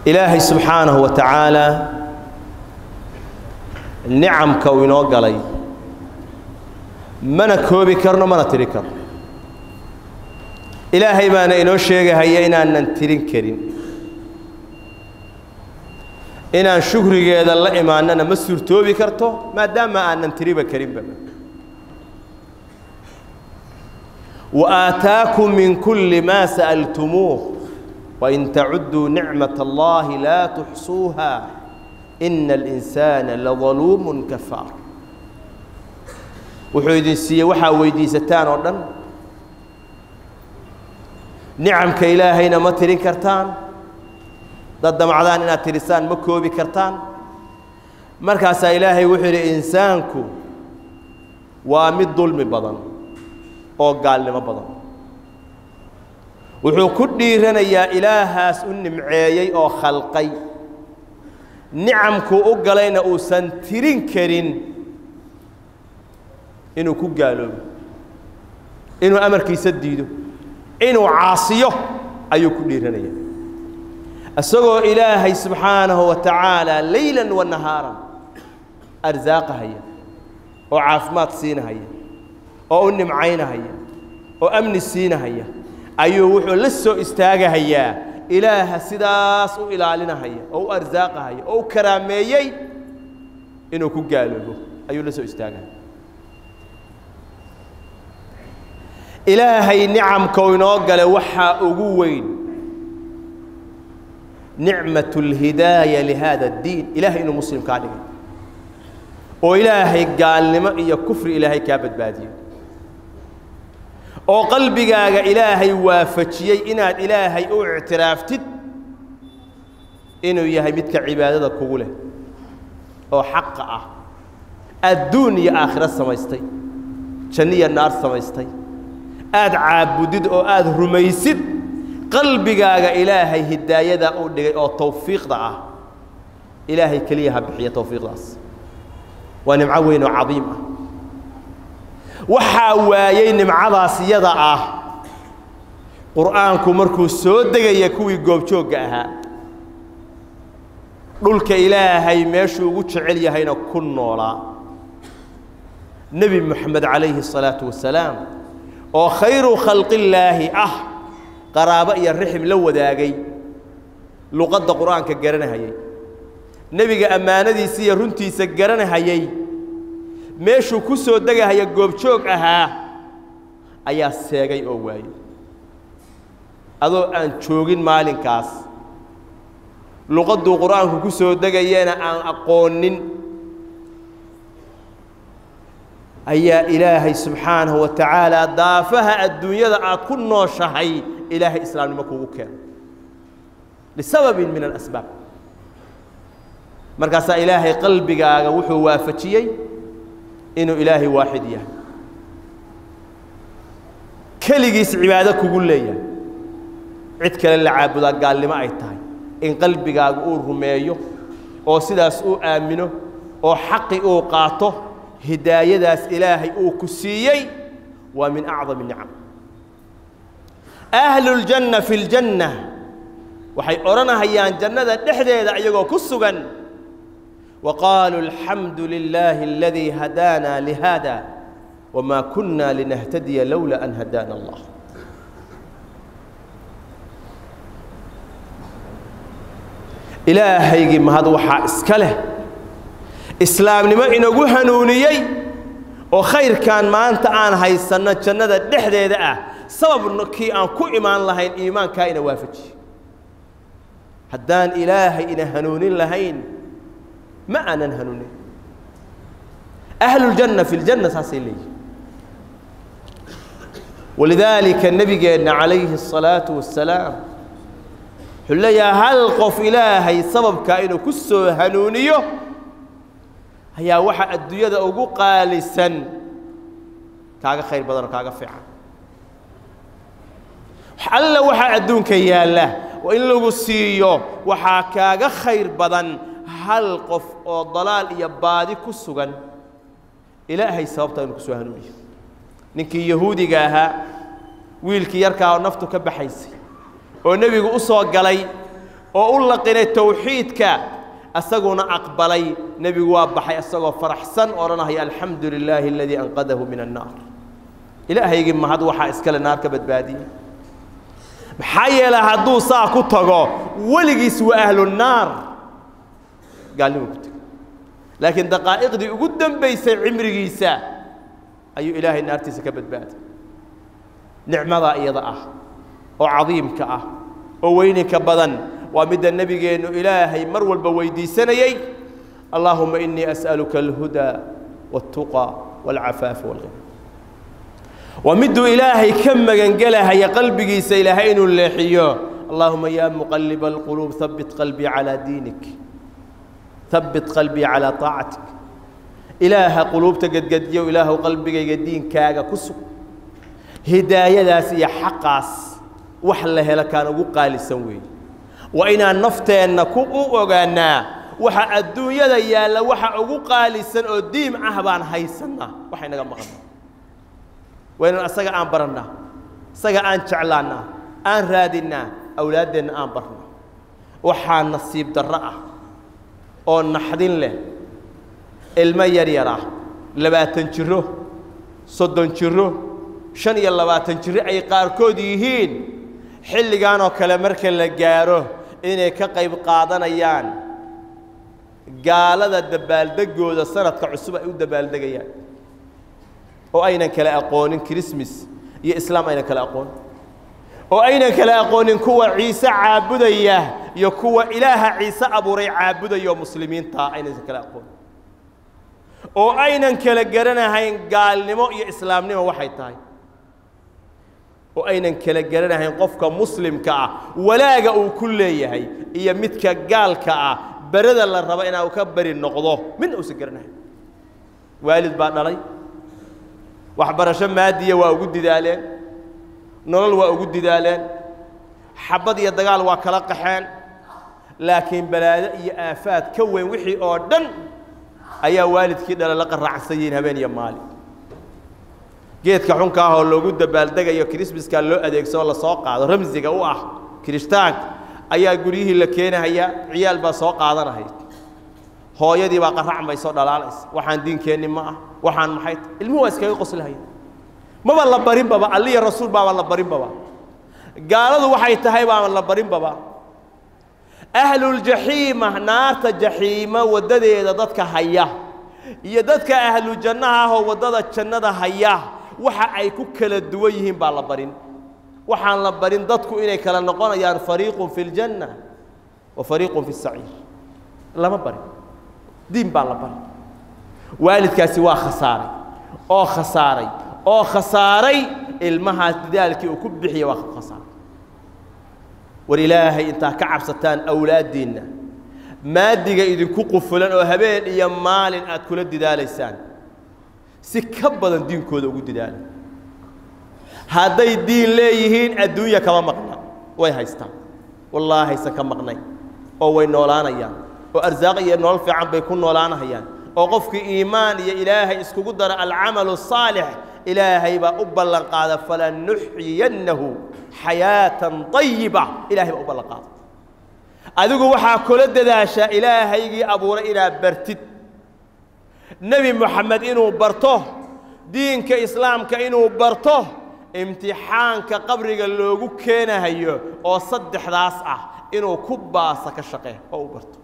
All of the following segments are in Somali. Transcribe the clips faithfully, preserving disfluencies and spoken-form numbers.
إلهي سبحانه وتعالى النعم كوينو قلي من كوبي كرنو من تريكر إلهي ما نينو شيء هينا أن نترين كرين إن شكر هذا الله إما أننا مسر توبي كرتو ما دام أن نتريب كريم بنا وآتاكم من كل ما سألتموه وإن تعدوا نعمة الله لا تحصوها إن الإنسان لظلوم كفار وحيد سي وحا ويدي ستان ودن نعم كإلهينا ما ترين كرتان ضد معدان إنا ترسان مكوبي كرتان مركز إلهي وحيد إنسانكو وامد ظلم بدن أو قال لما بدن وحو كديرنا يا إلهاس أن معايي أو خلقي نعمكو أقلينا أو سنترين كرين إنو كو قالوا إنو أمرك يسديدو إنو عاصيه أيو كديرنا يا أسوغو إلهي سبحانه وتعالى ليلا ونهارا أرزاقها هي وعافمات سينها هي وأن معينها هي وأمن السينها هي أيو وحو لسو استاغا هيا إله سداس أو إلالنا هيا أو أرزاقها هيا أو كراميي إنو كو قالوا أيو لسو استاغا إلهي نعم كوينو قال وحا أقوين نعمة الهداية لهذا الدين إلهي إنو مسلم كالي وإلهي قال لما إيا كفر إلهي كابد بادي oo qalbigaaga ilaahay waafajiyay inaad ilaahay u ictiraaftid inuu yahay midka cibaadada kugu leh oo xaq ah adduun iyo aakhira samaystay janniya naar samaystay aad caabudid oo aad rumaysid qalbigaaga ilaahay hidaayada u dhigay oo tawfiiqda ah ilaahay kaliya ha bixiyo tawfiiqdaas waa nimco weyn oo cadiim ah waxaa waayay nimcadaas iyada ah quraanku markuu soo degaya kuwii goobjoogga ahaa dhulka ilaahay meeshuu ugu jecel yahayna ku noolaa nabi maxamed calayhi salaatu wasalaam oo khayru khalqillaahi ah qaraabo iyo rixim la wadaagay luqadda quraanka garanahayay nabiga ammaanadiisa iyo runtiisa garanahayay meeshuu ku soo degahaya goobjoog ahaa ayaa seegay oo waayay adoo aan joogin maalinkaas luqaddu quraanku ku soo degayana aan aqoonin ayaa ilaahay subxaanahu wa tacaala daafaha adduunyada aad ku nooshahay ilaahay islaamnimo kugu keeno lisababin min alasbaab markaasaa ilaahay qalbigaaga wuxuu waafajiyey إنه إلهي واحد يه كليجيس عبادة كقولية عد كلا العابد قال لي ما أيتها إن قلبي قاعد أقول رميه أو سداس أو آمنه أو حقي أو قاطه هداية داس إلهي أو كسيي ومن أعظم النعم أهل الجنة في الجنة وحي أرنا هيان جنة نحدى يجوا كسجن وقالوا الحمد لله الذي هدانا لهذا وما كنا لنهتدي لولا أن هدانا الله إلهي ما هذا وحا إسكاله إسلام لما إنه هنونيي وخير كان ما أنت آن هاي السنة جنة دحدة ذا سبب إنك أن كل إيمان لهين إيمان كائن وافج هدان إلهي إن هنونين لهين ما أنا نهنوني أهل الجنة في الجنة ساسيلي ولذلك النبي قال عليه الصلاة والسلام حل يا هلقف إلهي سبب كائنه كسو هنونيه هيا وحا الدنيا أوقو قالسا كاغا خير بدر كاغا فعا حل وحا الدون كياله وإن لغو سيو وحا كاغا خير بدن هل قف أو ضلال يبادي كسوغن إلهي سببتا إنه كسو هنونيه نكي يهودي قاها ويلكي يركا ونفتو كبحيسي والنبي أصوى قالي oo u laqinay tawxiidka asaguna aqbalay nabigu waa baxay asagoo faraxsan oranahay alxamdulilaahi alladii anqadahu min annaar ilaahaygi mahad waxa iskale naarka badbaadiyay maxaa yeelay hadduu saa ku tago weligiis waa ahlu naar gaalnimo ku tago laakiin daqaa'iqdii ugu dambaysay cimrigiisa ayuu ilaahay naartiisa ka badbaaday nicmada iyada ah oo cadiimka ah oo weyninka badan waa midda nabigeenu ilaahay mar walba weydiisanayay allahumma innii as'aluka alhuda والتقى والعفاف والغنى ومد إلهي كم جنجلها يا قلبي سيلهين اللحية اللهم يا مقلب القلوب ثبت قلبي على دينك ثبت قلبي على طاعتك إله قلوب تجد جد يا إله قلبي جدين كاجا كسو هداية داسية حقاس وحله لك أنا قال السوي وإن النفط أنكم وجنا وح الدنيا يا لو وح قال السن قديم عهبان هاي السنة وحنا جم مغنى وين أسجع عن برنا سجع عن شعلنا عن رادنا أولادنا عن برنا وحان نصيب درعة أو نحدين له المير يراه لباتن شرو صدن شرو شن يلا باتن شرو أي قاركوديهين حل جانو كلامرك اللي جاره إنه كقيب قادنا يان قال هذا الدبال دقو ذا سنة كعصبة الدبال دقيان وأين كلا أقون كريسمس يا إسلام أين كلا أقون وأين كلا أقون كوا عيسى عابدية يكوا إله عيسى أبو ري عابدية يا مسلمين تا أين كلا أقون وأين كلا جرنا هين قال نمو يا إسلام نمو واحد تاي وأين كلا جرنا هين قفك مسلم كا ولا جاء كل يهي هي متك قال كا برد الله ربنا إنه كبر النقضة من أسجرنا والد بعد علي وحبرشان مادية وأوجد ذلك نول وأوجد ذلك حبض يدقال وكلاق حان لكن بلاد آفات كون وحي أردن أي والد كده لقى الرعسيين هبين يا مالي جيت كحون كاهو لو جود بالدقة يا كريسمس كان له أديك سوالله ساق هذا رمزي جواه كريستاك أي جوريه اللي كان هي عيال بساق هذا رهيب هو يدي بقى رعم يصير دلالس وحن دين كأني معه وحن محيط الموس كي يقص لهاي ما بالله بريم بابا علي الرسول بابا الله بريم بابا قالوا وحي تهاي بابا الله بريم بابا أهل الجحيم نار الجحيم ودد يددك هيا يددك أهل الجنة هو ودد الجنة هيا وح أي كل الدويهم بالله بريم وحن الله بريم ددك إليك لنقول يا فريق في الجنة وفريق في السعير لا ما بريم دين بالله بريم والد كاسوا خساري أو خساري أو خساري المها ذلك وكبحي واخ خساري والإلهي أنت كعب ستان أولاد ديننا ما دقا إذن كقفلان أو هبين يا مال أكل الددال لسان سكبضا دين كود وجود ددال هذا الدين ليهين الدنيا كما مقنا وي هيستان والله هيسا كما مقني أو وين نولانا يان وأرزاقي نول في عم بيكون نولانا هيان وقفك إيمان يا إلهي اسكو قدر العمل الصالح إلهي بأبلغ قال فلنحيينه حياة طيبة إلهي بأبلغ قال أذوق وحا كل الدداشة إلهي أبو رئينا برتد نبي محمد إنه برته دين كإسلام كإنه برته امتحان كقبر اللوغو كينا هيو أو صدح راسعه إنه كباسة كشقه أو برته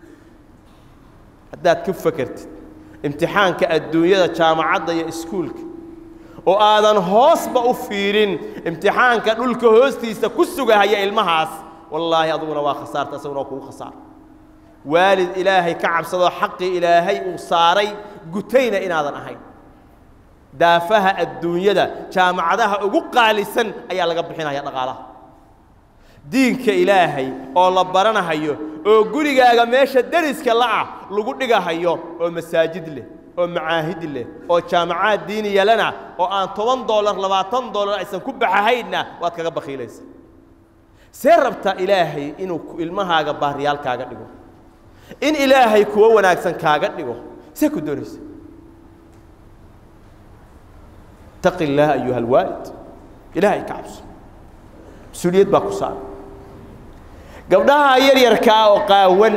هداد كيف فكرت امتحان كالدنيا جامعة يا اسكولك وآذن هوس بأفيرين امتحان كدولك هوستي سكسوغا هي المهاس والله أظن وخسار تسونا كو خسار والد إلهي كعب صدى حق إلهي وصاري قتينا إن هذا أهين دافها الدنيا دا جامعة أقوقع لسن أي لقب حين هي نقالها دينك إلهي الله برنا هيو oo gurigaaga meesha dariska la ah lagu dhigahayo oo masaajid leh oo macaahid leh oo jaamacaad diiniya lana oo aan toban dollar labaatan dollar aysan ku baxahayna waad kaga bakhiilaysaa see rabta ilaahay inuu ilmahaaga baariyaal kaaga dhigo in ilaahay kuwa wanaagsan kaaga dhigo see ku doonaysaa taqi illah ayuha alwaalid ilaahay ka cabso mas-uuliyad baa ku saaran gabdhaha yar yarka oo qaawan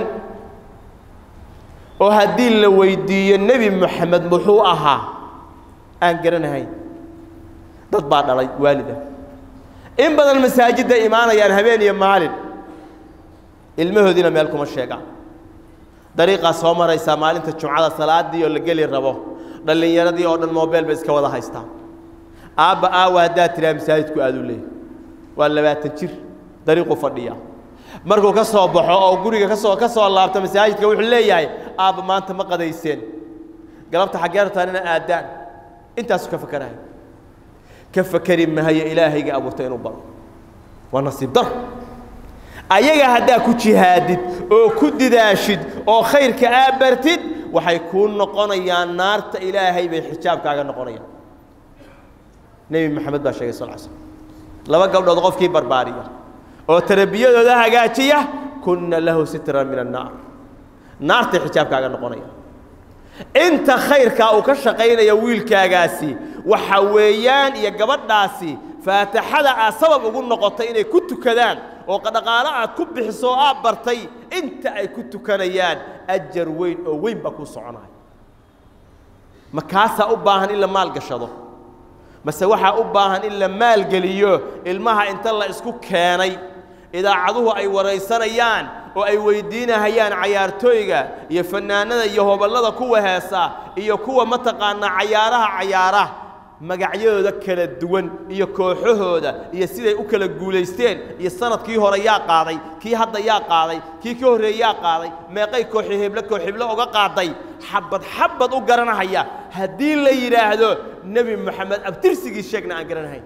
oo hadii la weydiiyo nabi maxamed muxuu ahaa aan garanahay dad baa dhalay waalida in badan masaajida imaanayaan habeen iyo maalin ilmahoodina meel kuma sheegaan dariiqa soo maraysa maalinta jumcada salaadii oo la gali rabo dhalinyaradii oo dhan mobile ba iska wada haystaan aaba aawa hadaa tiraa masaajidku aad u leeyahay waa labaatan jir dariiqo fadhiya markuu ka soo baxo oo guriga ka soo ka soo laabto masaajidka wuxuu leeyahay aaba maanta ma qadayseen galabta xageertaan ina aadaan intaas ka fakarahay ka fakari mahaya ilaahayga abuurtay inuu baro waa nasiib dar ayaga hadaa ku jihaadid oo ku didaashid oo khayrka aabartid waxay ku noqonayaan naarta ilaahay bay xijaabkaaga noqonayaan nabi maxamed baa sheegay sallallahu alayhi wasallam laba gabdhood qofkii barbaariya oo tarbiyadooda hagaajiya kunna lahu sitran min an-nar naarta xijaabkaaga noqonaya inta khayrka uu ka shaqeynaya wiilkaagaasi waxa weeyaan iyo gabadhaasi faatixada ah sabab ugu noqotay inay ku tukadaan oo qadaqaala aad ku bixiso aad bartay inta ay ku tukanayaan ajar weyn oo weyn ba ku soconay makaasa u baahan in la maal gashado mase waxa u baahan in la maal galiyo ilmaha inta la isku keenay idaacaduhu ay wareysanayaan oo ay weydiinayaan ciyaartooyga iyo fanaanada iyo hobalada kuwa heesa iyo kuwa mataqaana ciyaaraha ciyaaraha magacyadooda kala duwan iyo kooxahooda iyo siday u kala guuleysteen iyo sanadkii hore yaa qaaday kii hadda yaa qaaday kii ka horeeyay yaa qaaday meeqay kooxi hebla koox hebla uga qaaday xabad xabad u garanahaya hadii la yiraahdo nabi maxamed abtirsigii sheegna aan garanahay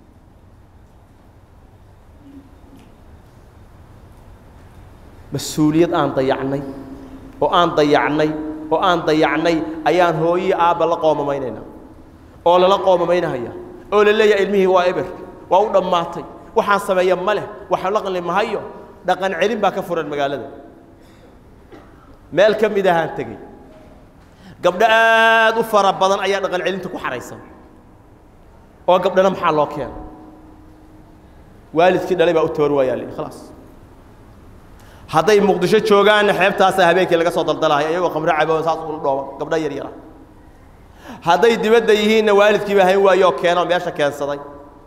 mas'uuliyad aan dayacnay oo aan dayacnay oo aan dayacnay ayaan hooyi aaba la qoomamaynayna oo la qoomamaynaya oo la leeyahay ilmihii waa eber waa u dhamaatay waxaan sameeyay ma leh waxa la qanli mahayo dhaqan celin baa ka furan magaalada meel ka mid ahaan tagay gabdha aad u fara badan ayaa dhaqan celinta ku xareysan oo gabdhana maxaa loo keenay waalidkii dhalay baa u toor waayay khalaas haday muqdisho joogaan xeebtaas habeenkii laga soo daldalahay ayagoo qamra cabo saas u dhooba gabdha yar yar haday dibadda yihiin waalidkii baa hayn waayo keeno meesha keensaday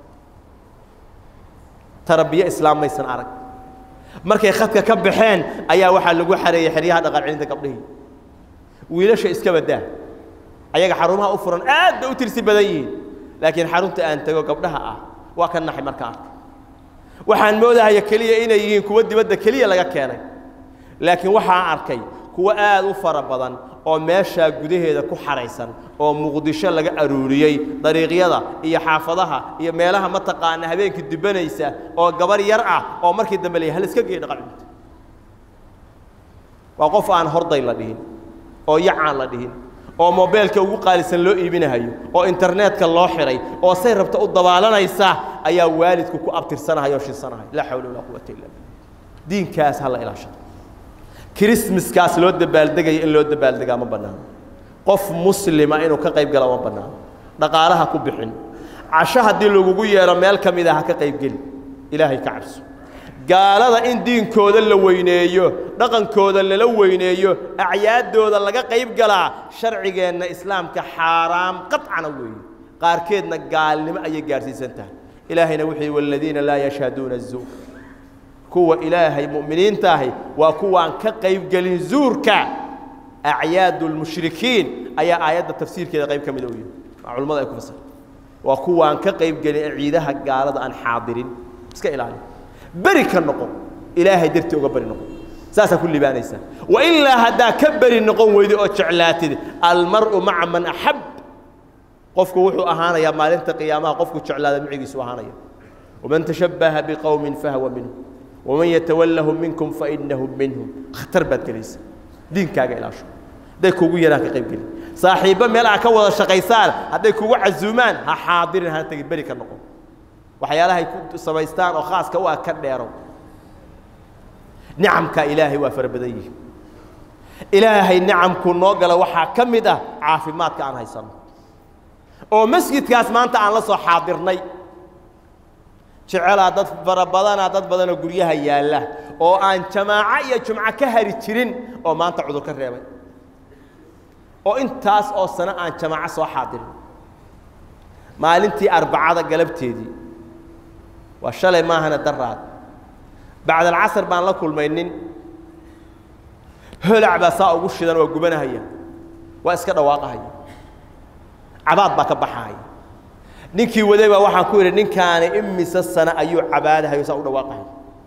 tarbiya islaamaysan arag markay khadka ka baxeen ayaa waxa lagu xareeyay xiriyaha dhaqan celinta gabdhihii wiilasha iska badaa ayaga xarumaha u furan aad u tirsi badan yihiin laakiin xarunta aan tago gabdhaha ah waa ka naxay markaa waxaan moodahay kaliya inay yihiin kuwa dibadda kaliya laga keenay laakiin waxaan arkay kuwa aad u fara badan oo meesha gudaheeda ku xareysan oo muqdisho laga aruuriyay dariiqyada iyo xaafadaha iyo meelaha ma taqaan habeenkii dibanaysa oo gabar yar ah oo markii dambe leeyahay hal iska geey dhaqan waa qof aan horday la dhihin oo yacaan la dhihin oo mobilka ugu qaalisan loo iibinayo oo internetka loo xiray oo say rabta u dabaalanaysa ayaa waalidku ku abtirsanahay oo shinsanahay la hawla wala quwwata illa billah diinkaas hal ilaashan Christmas kaas loo dabaaldegay in loo dabaaldegaa ma banaan qof muslima inuu ka qayb galo ma banaan dhaqaalaha ku bixin casho hadii lagu yeero meel kamid ah ka qayb gali ilaahay ka cabso gaalada in diinkooda la weyneeyo dhaqankooda la weyneeyo acyaadooda laga qayb galaa sharcigeena islaamka xaraam qadcan weey qaarkeedna gaalnimo ay gaarsiisantahay ilaahayna wixii walladina la yashhaduna az-zur kuwa ilaahay mu'miniinta ahi waa kuwa aan ka qayb galin zuurka acyaadul mushrikiin ayaa aayada tafsiirkeeda qayb kamid ah culimada ay ku fasir waa kuwa aan ka qayb galin ciidaha gaalada aan xaadirin iska ilaali bari ka noqon ilaahay dirti uga bari noqon saasa kulli baanaysa wa illa hada kabari noqon weydi oo jeclaatid al mar'u ma'a man ahab qofku wuxuu ahaanaya maalinta qiyaamaha qofku jeclaada micigiisu ahaanaya ومن تشبه بقوم فهو منهم ومن يتولهم منكم فإنهم منهم خطر باد كليس دين كاغا إلى شو داي كوغو يراك قيب قلي صاحبه ميلا كا ودا شقيسان هداي كوغو عزومان ها حاضرين ها تغي بري كنقو waxyaalaha ay ku sameystaan oo khaaska waa ka dheero ni'amka ilaahi waa farbaday ilaahi ni'amku noo gala waxa kamid ah caafimaadka aan haysan oo masjidkaas maanta aan la soo xaadirnay jecel dad farabadana dad badan oo guryaha yaala oo aan jamaaca iyo jumca ka hari jirin oo maanta cudur ka reebay oo intaas oo sana aan jamaaca soo xaadirin maalintii arbacada galabteedii waa shalay maahana daraad bacda العصر baan la kulmaynin holac baa saa ugu shidan oo gubanahaya waa iska dhawaaqahay cabaad baa ka baxay ninkii waday baa waxaan ku yiri ninkaani imisa sana ayuu cabaadahay saa u dhawaaqahay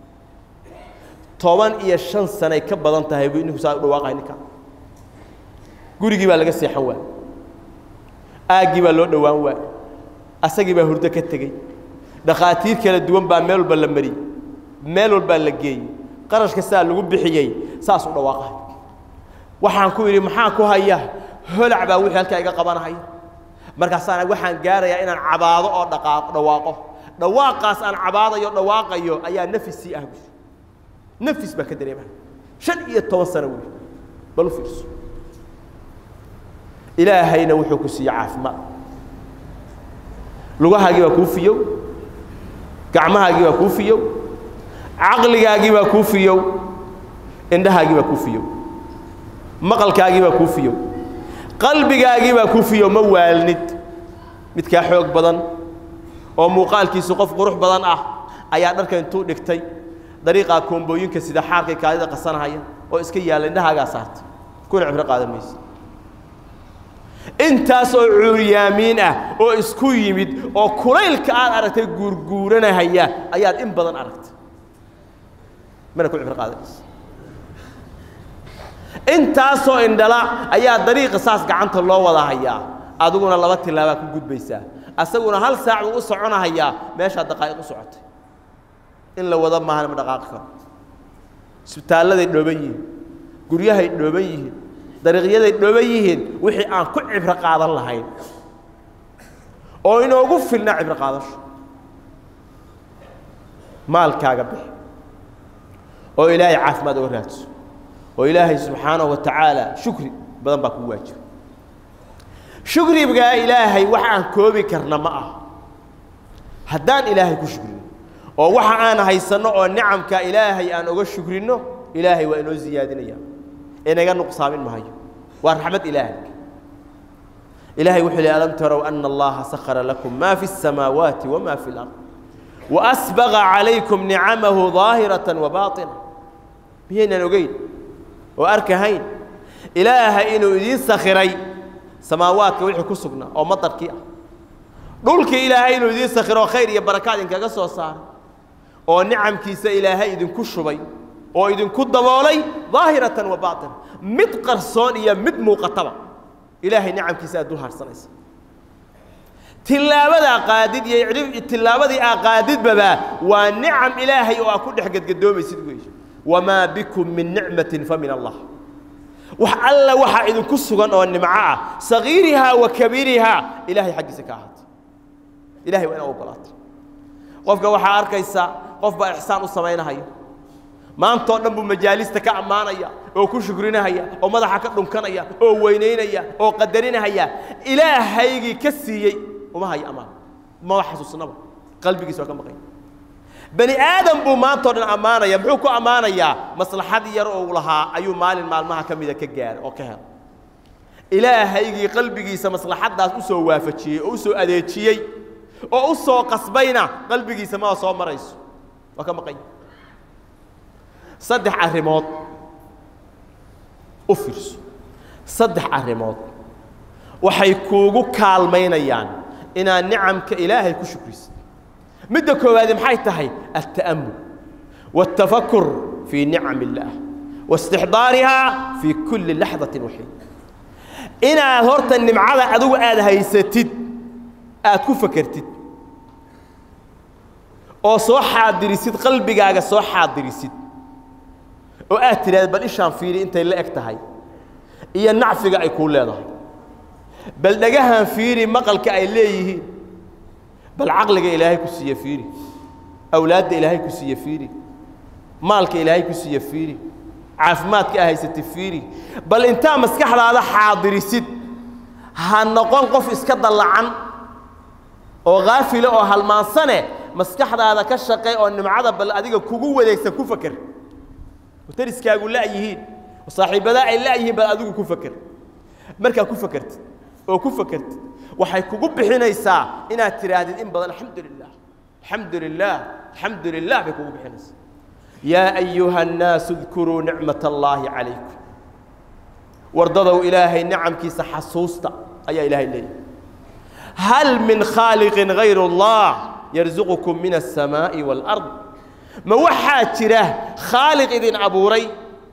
toban iyo shan sano ka badan tahay buu ninku saa u dhawaaqahay ninka gurigii baa laga seexan waa aagi baa loo dhawaan waa asagii baa hurdo ka tagay dhaqaatiir kala duwan baa meel walba la mari meel walba la geeyay qarashka saa lagu bixiyay saas u dhawaaqahay waxaan ku yiri maxaa ku haya holac baa wixii halka iga qabanahay markaas aan waxaan gaarayaa inaan cabaado oo dhaqaaq dhawaaqo dhawaaqaas aan cabaadayo dhawaaqayo ayaa nafsi ah nafis baa ka dareemay shan iyo toban sano weey bal fiirso ilaahayna wuxuu ku siiyay caafimaad lugahaagii baa kuu fiyow gacmahaagii baa kuu fiyow caqligaagii baa kuu fiyow indhahaagii baa kuu fiyow maqalkaagii baa kuu fiyow qalbigaagii baa kuu fiyow ma waalnid mid ka xoog badan oo muuqaalkiisu qof qurux badan ah ayaa dharka intuu dhigtay dariiqa koombooyinka sida xaarka kaadida qasanahaya oo iska yaala indhahaaga saartay kuna cibro qaadamaysa intaas oo cuuryaamiin ah oo isku yimid oo kulaylka aad aragtay guurguuranahaya ayaad in badan aragtay mana ku cibro qaadamaysa intaas oo indhala ayaa dariiqa saas gacanta loo wada hayaa adiguna laba tilaaba ku gudbaysaa asaguna hal saac uu soconahayaa meesha daqiiqo u socotay in la wada maahan ma dhaqaaq karo isbitaaladay dhooban yihiin guryahay dhooban yihiin dariiqyaday dhooban yihiin wixii aan ku cibro qaadan lahayn oo inoogu filna cibro qaadasho maalkaaga bixi oo ilaahay caafimaad uga raadso oo ilaahay subxaanahu wa tacaala shukri badan baa kugu waajib shukriga ilaahay waxa aan koobi karna ma ah haddaan ilaahay ku shukrino oo waxa aan haysano oo nicamka ilaahay aan uga shukrino ilaahay waa inoo ziyaadinaya inaga nuqsaamin maayo waa raxmad ilaahay ilaahay wuxuu leeyahay alam taraw anna allaha sakhara lakum ma fi as-samawati wa ma fi al-ard wa asbagha alaykum ni'amahu zahiratan wa batinah biyana ogeyn oo arkahayn ilaahay inuu idin sakhiray samaawaadka wixii ku sugnaa oo madarkii ah dhulkii ilaahay inuu idin sakhiro khayr iyo barakaad in kaga soo saar oo nicamkiisa ilaahay idin ku shubay oo idin ku daboolay zaahiratan wa baatin mid qarsoon iyo mid muuqataba ilaahay nicamkiisa aad u harsanaysa tilaabada qaadid iyo cilib tilaabadii qaadid baba waa nicam ilaahay oo ku dhex gadgadoomaysid weey wama bikum min ni'matin fa min allah wax alla waxa idin ku sugan oo nimco ah sagiiriha wa kabiriha ilaahay xaqiisa ka ahad ilaahay waa inuu balaat qofka waxa arkaysa qof ba ihsaan u sameeynayo maanta oo dhan buu majaalista ka amaanaya oo ku shukrinaya oo madaxa ka dhunkanaya oo weyneynaya oo qadarinaya ilaahaygi ka siiyay uma hay amaan ma xasuusnaba qalbigiisa ka maqay bani aadam buu maanta oo dhan amaanaya muxuu ku amaanaya maslaxad yar oo lahaa ayuu maalin maalmaha kamida ka gaar oo ka hel ilaahaygi qalbigiisa maslaxadaas u soo waafajiyay oo u soo adeejiyay oo u soo qasbayna qalbigiisa ma soo marayso waa ka maqay saddex arrimood u fiirso saddex arrimood waxay kuugu kaalmaynayaan inaan nicamka ilaahay ku shukrisid midda koowaad maxay tahay at-ta'ammul wat-tafakkur fi ni'am illah واستحضارها في كل لحظة وحيد إنا هرت النمعة أدو آد هيستد آد كفكرتد أو صوحة دريسيد قلبي جاga صوحة دريسيد oo aad tiraad bal ishaan fiiri intay la egtahay iyo nacfiga ay ku leedahay bal dhagahan fiiri maqalka ay leeyihiin bal aqliga ilaahay ku siiyo fiiri awlaadda ilaahay ku siiyo fiiri maalka ilaahay ku siiyo fiiri caafimaadka ay haysatay fiiri bal inta maskaxdaada xaadirisid ha noqon qof iska dalacan oo gaafil oo halmaansane maskaxdaada ka shaqay oo nimcada bal adiga kugu wareegsan ku fakar mutariskaagu la yihiin saaxiibada ay la yihiin bal adigu ku fakar marka ku fakartid oo ku fakartid waxay kugu bixinaysaa inaad tiraadid in badan alxamdulillah alxamdulillah alxamdulillah bay kugu bixinaysaa yaa ayuha الناس اذكروا نعمة الله عليكم وارضوا إلهي نعم كيس حسوستا أي إلهي لي هل من خالق غير الله يرزقكم من السماء والأرض ما وحاد تراه خالق إذن أبوري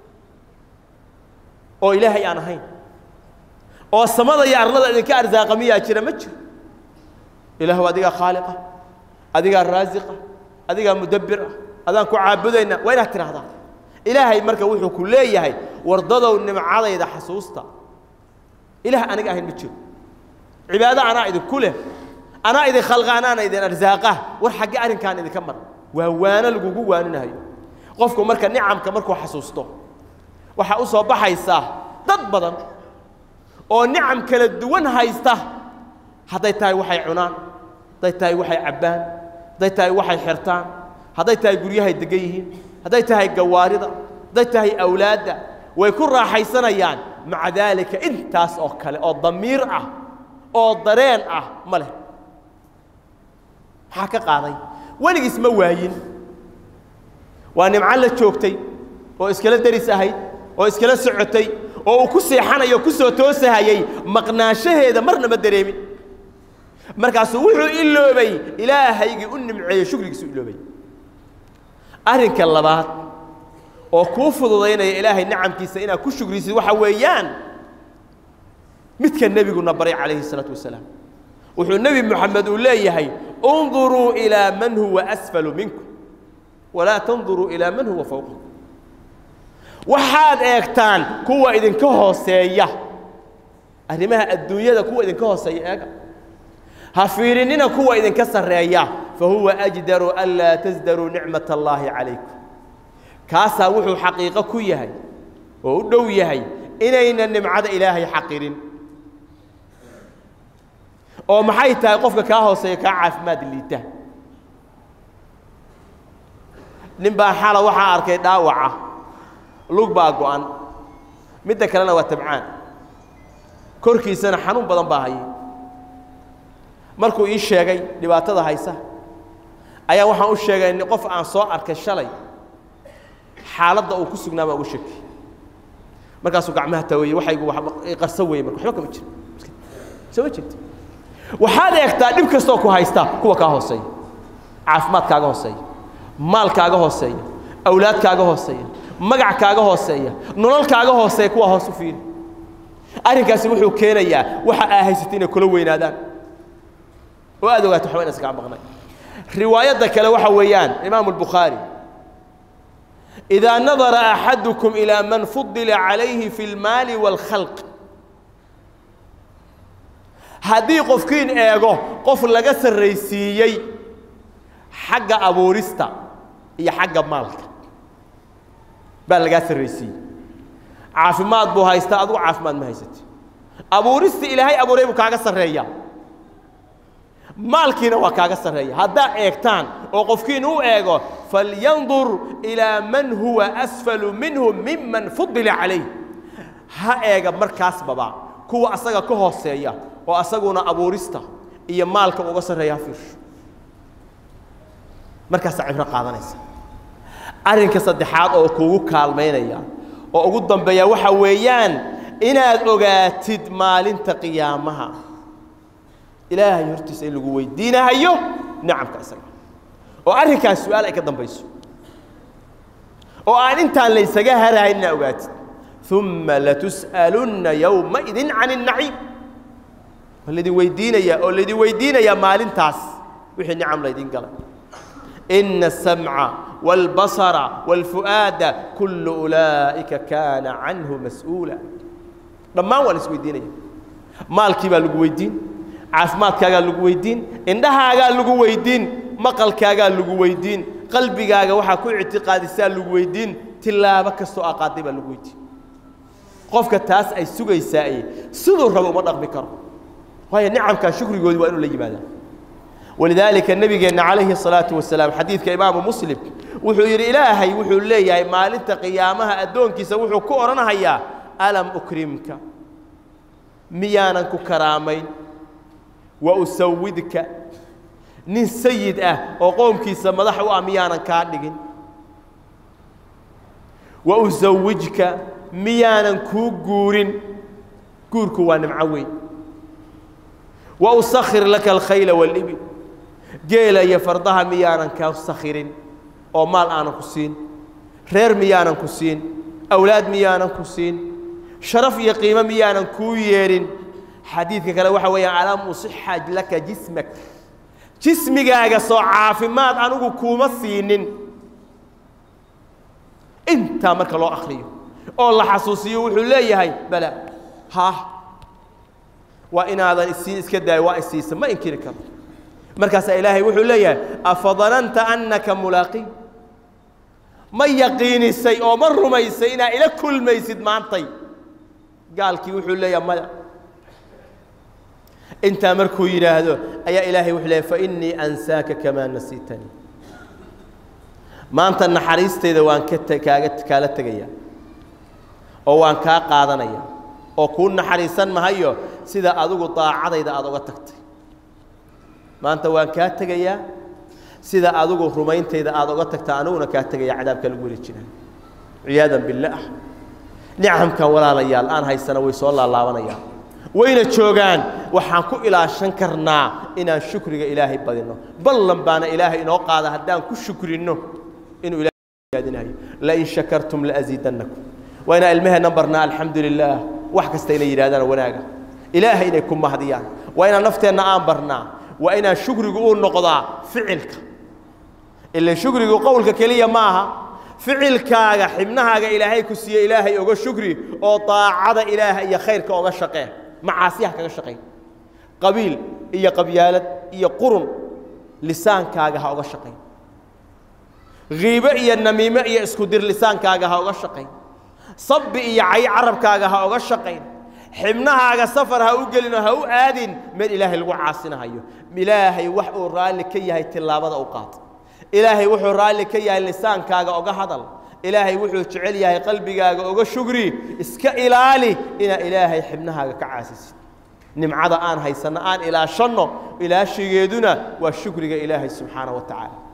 أو إلهي أنا هين أو السماء يا أرض إذن كأرزاق مية ترى متر إله هو أديك خالقة أديك الرازقة أديك مدبرة أذان كعابدين وين ترى هذا إلهي مركب وحو كلية هي وارضوا النمعة إذا حسوستا إله أنا قاهن متر عبادة أنا إذا كله أنا إذا خلق أنا إذا أرزاقه والحق أرين كان إذا كمر وهوانا لجوجو وانا نهاي قفكم مركا نعم كمركو حسوسته وحأوصوا بحيساه ضد بدن أو نعم كلا الدوان هايسته هذا تاي وحي عنان هذا تاي وحي عبان هذا تاي وحي حرتان هذا تاي قريه الدقيهين هذا تاي جواردة هذا تاي أولاده ويكون راح يسنيان مع ذلك انتاس أو كلا أو ضمير أه أو ضرين أه مله حكى قاضي ولقي اسمه واين وأنا معلق شوكتي وإسكالة درس هاي وإسكالة سعتي وكسي حنا يكسو توسه هاي مقناشه هذا مرنا ما دريمين مركز وحو إلا بي إلهي يقول معي شكرك يسوي إلا بي أهلك اللبات وكوفض ضينا إلهي نعم كيسينا كل شكر يسوي وحويان مثل النبي قلنا بريء عليه الصلاة والسلام وحو النبي محمد ولا يهي انظروا إلى من هو أسفل منكم ولا تنظروا إلى من هو فوقكم وحاد إيكتان كوا إذن كهو سيئة أهلمها الدنيا كوا إذن كهو سيئة هفيرننا كوا إذن كسر رأيه فهو أجدر ألا تزدروا نعمة الله عليكم كاسا وحو حقيقة كويهي وودو يهي إنينا النمعة إلهي حقيرين oo maxay tahay qofka ka hooseeya ka caafimaad liita nin baa xala waxa arkay dhaawaca lug baa go'an midda kalena waa tabcaan korkiisana xanuun badan baa hayay markuu ii sheegay dhibaatada haysa ayaa waxaan u sheegay in qof aan soo arkay shalay xaaladda uu ku sugnaa ma ugu shaki markaasuu gacmaha taaway waxaygu wax qarso weey marka waxba kama jiro soo jeed waxaad eegtaa dhib kastoo ku haysta kuwa ka hooseeya caafimaadkaaga hooseeya maalkaaga hooseeya awlaadkaaga hooseeya magackaaga hooseeya nololkaaga hooseeya kuwa hoos u fiiri arrinkaasi wuxuu keenayaa waxa ay haysatay inay kula weynaadaan oo aad ogaato waxba inaad iska maqnay riwaayada kale waxa weeyaan imaam al-Bukhari إذا نظر أحدكم إلى من فضل عليه في المال والخلق هذه قفكين إيجو قف لجس الرئيسيي حق أبو ريستا هي حق مالك بل لجس الرئيسي عافمات بو هايستا أدو عافمات ما هيست أبو ريست إلى هاي أبو ريبو كاجس الرئيا مالكينا وكاجس الرئيا هذا إيكتان وقفكين هو إيجو فلينظر إلى من هو أسفل منه ممن فضل عليه ها إيجا مركز بابا كو أساقا كوه سيئة وأساقونا أبو ريستا إيا مالك وقصر ريافير مركز عبرا قادنيسا أرنك صدحات أو كوو كالمين إيا وأقول بيا وحويان إناد أغاتد مالين تقيامها إلهي يرتس إلو قوي دينا هيو نعم كأساقا وأرنك السؤال أي كدن بيسو وأن أنت ليس جاهر إن أوقات ثم لتسألن يومئذ عن النعيم والذي ويدينا يا والذي ويدينا يا مال تاس وحين نعم ليدين قال إن السمع والبصر والفؤاد كل أولئك كان عنه مسؤولا لما هو اللي ويدينا مال كيف اللي ويدين عافمات كذا اللي ويدين إنها قال اللي ويدين maqalkaaga lagu weydiin qalbigaaga waxa ku i'tiqaadisaa lagu weydiin tilaaba kasto aqaadiba lagu weydiin qofka taas ay sugaysaa sidoo rabo uma dhaqmi karo way ni'amka shukrigoodi waa inuu la yimaado ولذلك النبي عليه الصلاة والسلام حديث كإمام مسلم وحو يري إلهي وحو لي ما لنت قيامها أدونك سوحو كورنا هيا ألم أكرمك ميانا كرامين وأسودك نين سيد أه وقوم كيس مدحوا ميانا كاردقين وأزوجك ميانا كوغورين كوركو وانا معوين وأسخر لك الخيل والإبل جيل يفرضها ميانا كسخرين أو مال أنا كسين رير ميانا كسين أولاد ميانا كسين شرف يقيمة ميانا كويرين حديثك كلا waxa weeyaan calaam sihhaj laka jismak jismigaaga soo caafimaad anigu kuma siinin inta marka loo akhriyo oo la xasuusiyo wuxuu leeyahay bala ha wa inaadan isii iska daay waa isiisa ma inkiri karo markaas ilaahay wuxuu leeyahay afadananta annaka mulaqi ma yaqiinisay oo ma rumaysay ina ila kulmaysid maantay gaalkii wuxuu leeyahay ma أنت مركو يراهدو أي إلهي وحلي فإني أنساك كما نسيتني ما أنت النحريست إذا وان كت كاجت كالت جيا أو وان كا قادنيا أو كون نحريسا ما هيو سيدا أذوق طاعة إذا أذوق تكتي ما أنت وان كات جيا سيدا أذوق رمين إذا أذوق تكتانون كات جيا عذاب كالقول الجنان عياذا بالله نعم كولا ليال الآن هاي السنة ويصلى الله ونيا وين تشوغان waxaan ku ilaashan karnaa inaan shukriga ilaahay badino ballan baana ilaahay inoo qaada hadaan ku shukrino inuu ilaahay yaadinayo la in shakartum la azidannakum wa ina ilmaha nambarna alhamdulillah wax kasta ila yiraadana wanaaga ilaahay inay ku mahdiyaan wa ina nafteena aan barnaa wa ina shukrigu uu noqdaa ficilka illa shukrigu qowlka kaliya maaha ficilkaaga xibnahaaga ilaahay ku siiyo ilaahay uga shukri oo taacada ilaahay iyo khayrka uga shaqee macaasiyaha kaga shaqee قبيل إيا قبيالة إيا قرن لسان كاغا هاوغا شقين غيبة إيا النميمة إيا اسكودير لسان كاغا هاوغا شقين صب إيا عي عرب كاغا هاوغا شقين حمنا هاغا سفر هاوغلنا هاو آدين من إلهي الوعاسنا هايو إلهي وحو رالي كي هاي تلابة أوقات إلهي وحو رالي كي هاي لسان كاغا أوغا هدل إلهي وحو تعلي هاي قلبي كاغا أوغا شقري اسكا إلالي إنا إلهي حمنا هاغا كعاسس نمعذا آن هيسنا آن إلى شنو إلى شيء يدنا والشكر إلهي سبحانه وتعالى